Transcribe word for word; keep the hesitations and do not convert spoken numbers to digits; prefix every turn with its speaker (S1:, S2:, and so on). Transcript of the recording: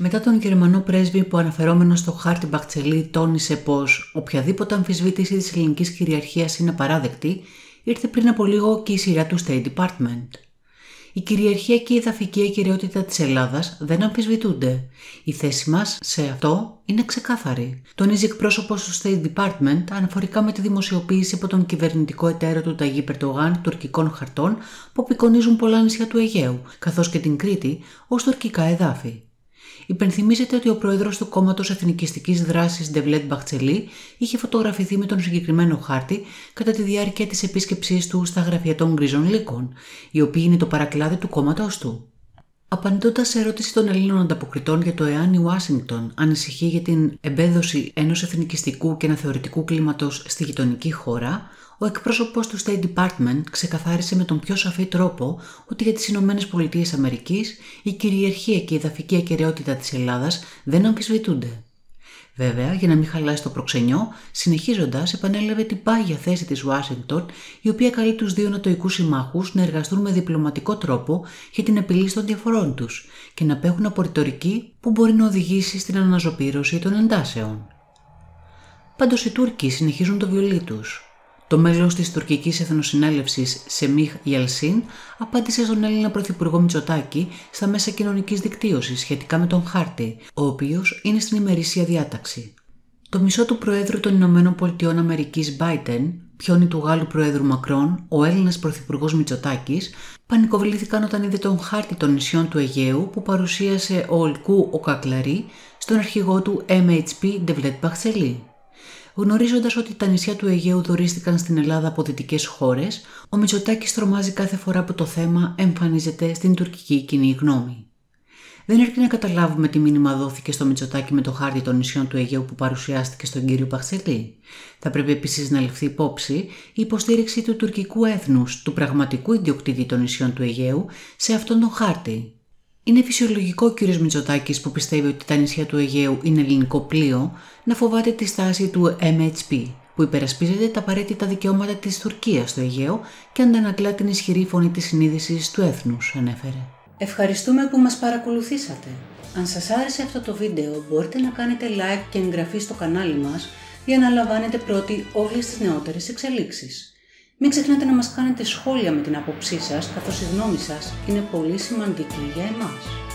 S1: Μετά τον Γερμανό πρέσβη που αναφερόμενος στο χάρτη Μπαχτσελή τόνισε πως οποιαδήποτε αμφισβήτηση της ελληνικής κυριαρχίας είναι παράδεκτη, ήρθε πριν από λίγο και η σειρά του State Department. Η κυριαρχία και η εδαφική ακεραιότητα της Ελλάδας δεν αμφισβητούνται. Η θέση μας σε αυτό είναι ξεκάθαρη. Τονίζει εκπρόσωπος του State Department αναφορικά με τη δημοσιοποίηση από τον κυβερνητικό εταίρο του Ταγί Περτογάν τουρκικών χαρτών που απεικονίζουν πολλά νησιά του Αιγαίου, καθώς και την Κρήτη ως τουρκικά εδάφη. Υπενθυμίζεται ότι ο πρόεδρος του κόμματος Εθνικιστικής Δράσης Ντεβλέτ Μπαχτσελή είχε φωτογραφηθεί με τον συγκεκριμένο χάρτη κατά τη διάρκεια της επίσκεψής του στα γραφεία των Γκρίζων Λύκων, οι οποίοι είναι το παρακλάδι του κόμματος του. Απαντώντας σε ερώτηση των Ελλήνων ανταποκριτών για το εάν η Ουάσιγκτον ανησυχεί για την εμπέδωση ενός εθνικιστικού και αναθεωρητικού κλίματος στη γειτονική χώρα, ο εκπρόσωπος του State Department ξεκαθάρισε με τον πιο σαφή τρόπο ότι για τις Ηνωμένες Πολιτείες Αμερικής η κυριαρχία και η εδαφική ακεραιότητα της Ελλάδας δεν αμφισβητούνται. Βέβαια, για να μην χαλάσει το προξενιό, συνεχίζοντας επανέλαβε την πάγια θέση της Ουάσιγκτον, η οποία καλεί τους δύο νατοικούς συμμάχους να εργαστούν με διπλωματικό τρόπο για την επίλυση των διαφορών τους και να απέχουν από ρητορική που μπορεί να οδηγήσει στην αναζωπήρωση των εντάσεων. Πάντως οι Τούρκοι συνεχίζουν το βιολί τους. Το μέλος της τουρκικής εθνοσυνέλευσης Σεμίχ Γιαλσίν απάντησε στον Έλληνα Πρωθυπουργό Μητσοτάκη στα μέσα κοινωνικής δικτύωσης σχετικά με τον χάρτη, ο οποίος είναι στην ημερήσια διάταξη. Το μισό του Προέδρου των Ηνωμένων Πολιτειών Αμερικής Μπάιντεν, πιόνι του Γάλλου Προέδρου Μακρόν, ο Έλληνας Πρωθυπουργός Μητσοτάκης, πανικοβλήθηκαν όταν είδε τον χάρτη των νησιών του Αιγαίου που παρουσίασε ο Ολκού ο Κακλαρί στον αρχηγό του εμ έιτς πι Ντεβλέτ Μπαχτσελή. Γνωρίζοντας ότι τα νησιά του Αιγαίου δωρίστηκαν στην Ελλάδα από δυτικές χώρες, ο Μητσοτάκης τρομάζει κάθε φορά που το θέμα εμφανίζεται στην τουρκική κοινή γνώμη. Δεν αρκεί να καταλάβουμε τι μήνυμα δόθηκε στο Μητσοτάκη με το χάρτη των νησιών του Αιγαίου που παρουσιάστηκε στον κύριο Μπαχτσελή. Θα πρέπει επίσης να ληφθεί υπόψη η υποστήριξη του τουρκικού έθνους, του πραγματικού ιδιοκτήτη των νησιών του Αιγαίου, σε αυτόν τον χάρτη. Είναι φυσιολογικό ο κ. Μητσοτάκης, που πιστεύει ότι τα νησιά του Αιγαίου είναι ελληνικό πλοίο, να φοβάται τη στάση του εμ έιτς πι, που υπερασπίζεται τα απαραίτητα δικαιώματα της Τουρκίας στο Αιγαίο και αντανακλά την ισχυρή φωνή της συνείδησης του έθνους, ανέφερε. Ευχαριστούμε που μας παρακολουθήσατε. Αν σας άρεσε αυτό το βίντεο, μπορείτε να κάνετε like και εγγραφή στο κανάλι μας για να λαμβάνετε πρώτοι όλες τις νεότερες εξελίξεις. Μην ξεχνάτε να μας κάνετε σχόλια με την άποψή σας, καθώς η γνώμη σας είναι πολύ σημαντική για εμάς.